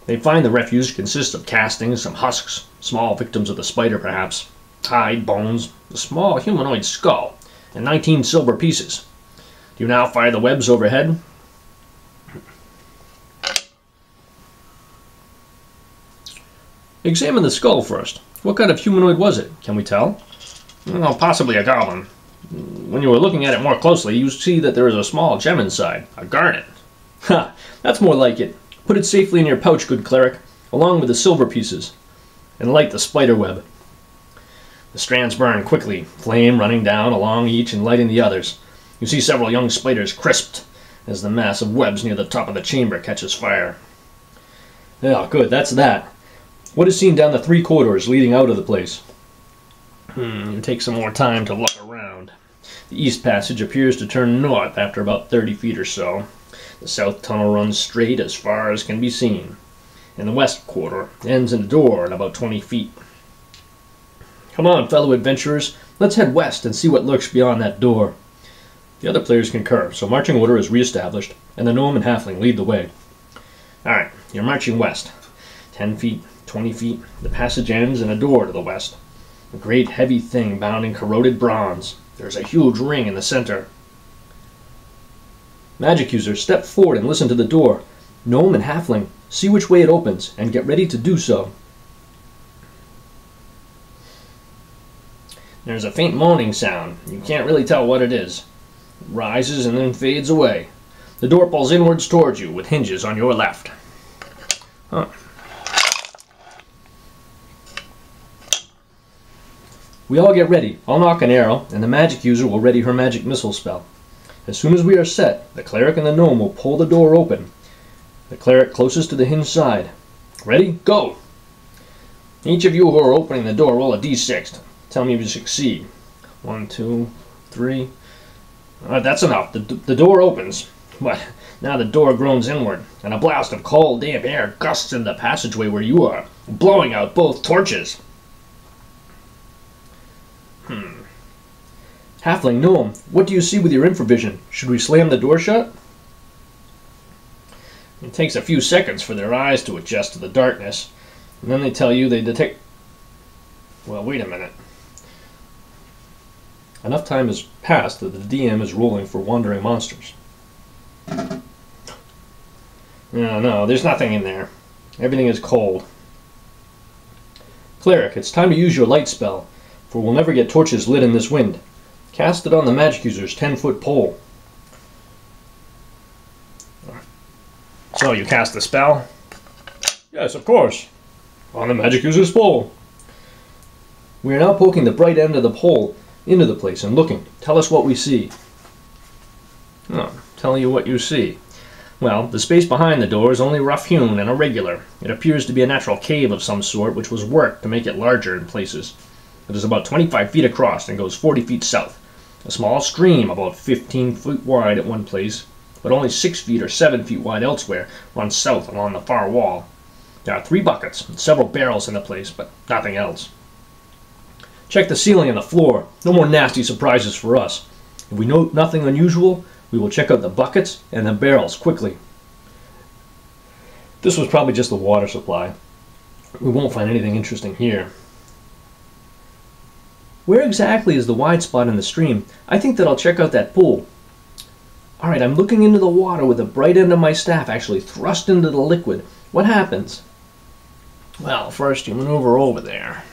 They find the refuse consists of castings, some husks, small victims of the spider perhaps, hide, bones, a small humanoid skull, and 19 silver pieces. Do you now fire the webs overhead? Examine the skull first. What kind of humanoid was it? Can we tell? Well, possibly a goblin. When you were looking at it more closely, you see that there is a small gem inside, a garnet. Ha! That's more like it. Put it safely in your pouch, good cleric, along with the silver pieces, and light the spider web. The strands burn quickly, flame running down along each and lighting the others. You see several young spiders crisped as the mass of webs near the top of the chamber catches fire. Yeah, good, that's that. What is seen down the 3 corridors leading out of the place? You take some more time to look around. The east passage appears to turn north after about 30 feet or so. The south tunnel runs straight as far as can be seen. And the west quarter ends in a door at about 20 feet. Come on, fellow adventurers, let's head west and see what lurks beyond that door. The other players concur, so marching order is re-established, and the gnome and halfling lead the way. Alright, you're marching west. 10 feet, 20 feet, the passage ends in a door to the west. A great heavy thing bound in corroded bronze. There's a huge ring in the center. Magic users, step forward and listen to the door. Gnome and halfling, see which way it opens, and get ready to do so. There's a faint moaning sound. You can't really tell what it is. It rises and then fades away. The door pulls inwards towards you, with hinges on your left. Huh. We all get ready. I'll knock an arrow, and the magic user will ready her magic missile spell. As soon as we are set, the cleric and the gnome will pull the door open. The cleric closest to the hinged side. Ready? Go! Each of you who are opening the door roll a d6. Tell me if you succeed. 1, 2, 3. That's enough. The door opens. But now the door groans inward, and a blast of cold, damp air gusts in the passageway where you are, blowing out both torches. Halfling, gnome, what do you see with your infravision? Should we slam the door shut? It takes a few seconds for their eyes to adjust to the darkness, and then they tell you they detect... Well, wait a minute. Enough time has passed that the DM is rolling for wandering monsters. No, there's nothing in there. Everything is cold. Cleric, it's time to use your light spell, for we'll never get torches lit in this wind. Cast it on the magic user's 10-foot pole. So, you cast the spell? Yes, of course. On the magic user's pole. We are now poking the bright end of the pole into the place and looking. Tell us what we see. Oh, tell you what you see. Well, the space behind the door is only rough-hewn and irregular. It appears to be a natural cave of some sort, which was worked to make it larger in places. It is about 25 feet across and goes 40 feet south. A small stream, about 15 feet wide at one place, but only 6 feet or 7 feet wide elsewhere, runs south along the far wall. There are 3 buckets and several barrels in the place, but nothing else. Check the ceiling and the floor. No more nasty surprises for us. If we note nothing unusual, we will check out the buckets and the barrels quickly. This was probably just the water supply. We won't find anything interesting here. Where exactly is the wide spot in the stream? I think that I'll check out that pool. Alright, I'm looking into the water with the bright end of my staff actually thrust into the liquid. What happens? Well, first you maneuver over there.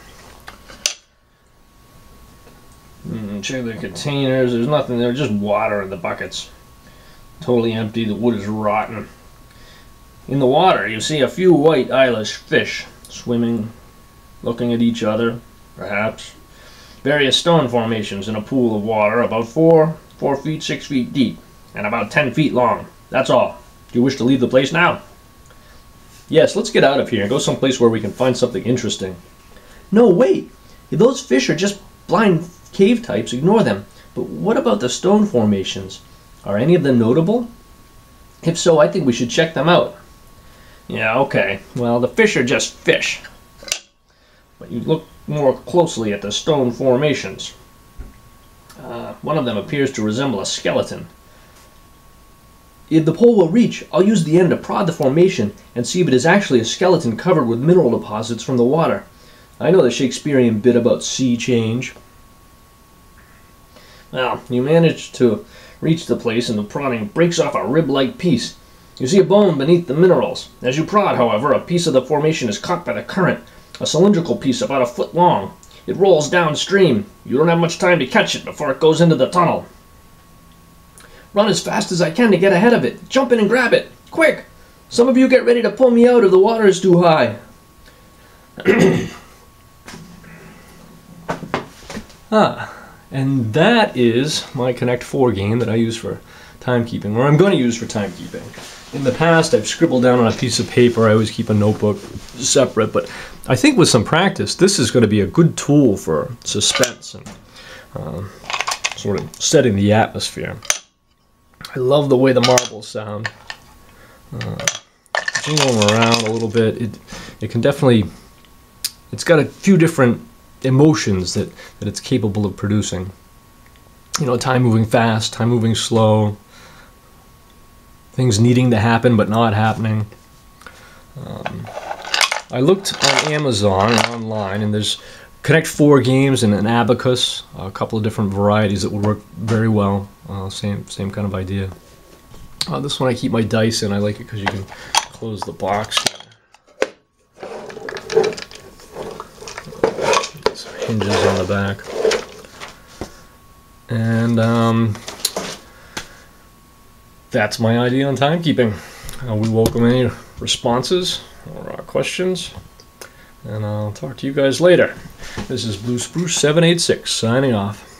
Check the containers. There's nothing there, just water in the buckets. Totally empty, the wood is rotten. In the water, you see a few white eyeless fish swimming, looking at each other, perhaps. Various stone formations in a pool of water about 4 feet, 6 feet deep, and about 10 feet long. That's all. Do you wish to leave the place now? Yes, let's get out of here and go someplace where we can find something interesting. No, wait! If those fish are just blind cave types, ignore them. But what about the stone formations? Are any of them notable? If so, I think we should check them out. Yeah, okay. Well, the fish are just fish. But you look more closely at the stone formations. One of them appears to resemble a skeleton. If the pole will reach, I'll use the end to prod the formation and see if it is actually a skeleton covered with mineral deposits from the water. I know the Shakespearean bit about sea change. Well, you manage to reach the place and the prodding breaks off a rib-like piece. You see a bone beneath the minerals. As you prod, however, a piece of the formation is caught by the current, a cylindrical piece about a foot long. It rolls downstream. You don't have much time to catch it before it goes into the tunnel. Run as fast as I can to get ahead of it. Jump in and grab it. Quick! Some of you get ready to pull me out if the water is too high. And that is my Connect 4 game that I use for timekeeping, or I'm going to use for timekeeping. In the past, I've scribbled down on a piece of paper. I always keep a notebook separate, but I think with some practice, this is going to be a good tool for suspense and sort of setting the atmosphere. I love the way the marbles sound. Jingling them around a little bit, it can definitely, it's got a few different emotions that it's capable of producing. You know, time moving fast, time moving slow, things needing to happen but not happening. I looked on Amazon and online, and there's Connect 4 games and an Abacus, a couple of different varieties that will work very well. Same kind of idea. This one I keep my dice in. I like it because you can close the box. Some hinges on the back. And that's my idea on timekeeping. We welcome any responses or questions, and I'll talk to you guys later. This is Blue Spruce 786 signing off.